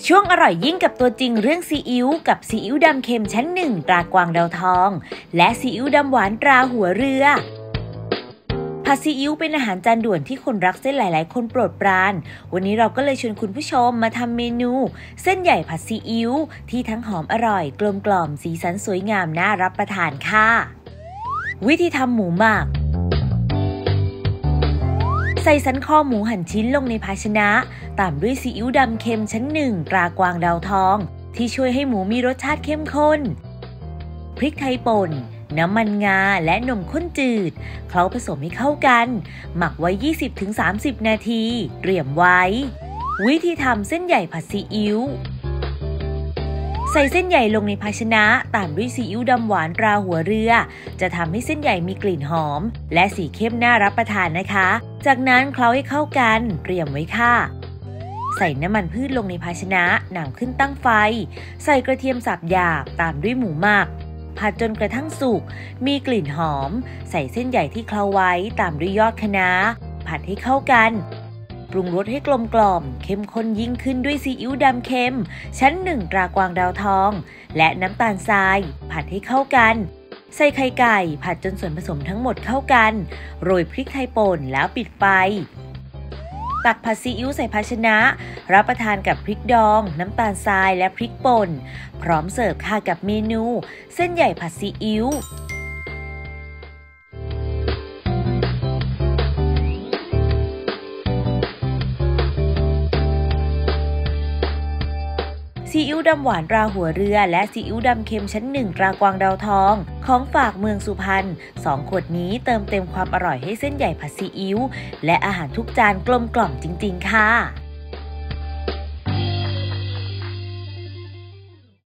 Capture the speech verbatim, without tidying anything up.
ช่วงอร่อยยิ่งกับตัวจริงเรื่องซีอิ๊วกับซีอิ๊วดำเค็มชั้นหนึ่งตรากวางดาวทองและซีอิ๊วดำหวานตราหัวเรือผัดซีอิ๊วเป็นอาหารจานด่วนที่คนรักเส้นหลายๆคนโปรดปรานวันนี้เราก็เลยชวนคุณผู้ชมมาทำเมนูเส้นใหญ่ผัดซีอิ๊วที่ทั้งหอมอร่อยกลมกล่อมสีสันสวยงามน่ารับประทานค่ะวิธีทำหมูหมักใส่สันคอหมูหั่นชิ้นลงในภาชนะตามด้วยซีอิ๊วดำเค็มชั้นหนึ่งตรากวางดาวทองที่ช่วยให้หมูมีรสชาติเข้มข้นพริกไทยป่นน้ำมันงาและนมข้นจืดเคล้าผสมให้เข้ากันหมักไว้ ยี่สิบถึงสามสิบ นาทีเตรียมไว้วิธีทำเส้นใหญ่ผัดซีอิ๊วใส่เส้นใหญ่ลงในภาชนะตามด้วยซีอิ๊วดำหวานตราหัวเรือจะทำให้เส้นใหญ่มีกลิ่นหอมและสีเข้มน่ารับประทานนะคะจากนั้นเคล้าให้เข้ากันเตรียมไว้ค่ะใส่น้ำมันพืชลงในภาชนะนำขึ้นตั้งไฟใส่กระเทียมสับหยาบตามด้วยหมูหมักผัดจนกระทั่งสุกมีกลิ่นหอมใส่เส้นใหญ่ที่เคล้าไว้ตามด้วยยอดคะน้าผัดให้เข้ากันปรุงรสให้กลมกล่อมเข้มข้นยิ่งขึ้นด้วยซีอิ๊วดำเค็มชั้นหนึ่งตรากวางดาวทองและน้ำตาลทรายผัดให้เข้ากันใส่ไข่ไก่ผัดจนส่วนผสมทั้งหมดเข้ากันโรยพริกไทยป่นแล้วปิดไฟตักผัดซีอิ๊วใส่ภาชนะรับประทานกับพริกดองน้ำตาลทรายและพริกป่นพร้อมเสิร์ฟค่ะกับเมนูเส้นใหญ่ผัดซีอิ๊วซีอิ๊วดำหวานตราหัวเรือและซีอิ๊วดำเค็มชั้นหนึ่งตรากวางดาวทองของฝากเมืองสุพรรณสองขวดนี้เติมเต็มความอร่อยให้เส้นใหญ่ผัดซีอิ๊วและอาหารทุกจานกลมกล่อมจริงๆค่ะ